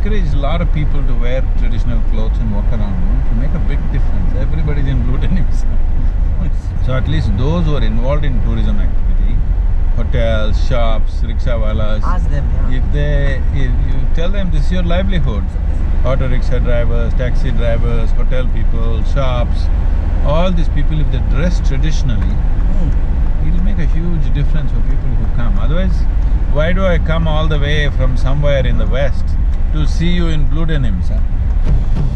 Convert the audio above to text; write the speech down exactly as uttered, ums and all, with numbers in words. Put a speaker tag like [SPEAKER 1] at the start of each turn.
[SPEAKER 1] encourage a lot of people to wear traditional clothes and walk around, you know, to make a big difference. Everybody's in blue denims. So at least those who are involved in tourism activity, hotels, shops, rickshawalas,
[SPEAKER 2] ask them, yeah.
[SPEAKER 1] if they, if you tell them this is your livelihood, auto rickshaw drivers, taxi drivers, hotel people, shops, all these people, if they dress traditionally,
[SPEAKER 2] Hmm.
[SPEAKER 1] it'll make a huge difference for people who come. Otherwise, why do I come all the way from somewhere in the west to see you in blue denims? Huh?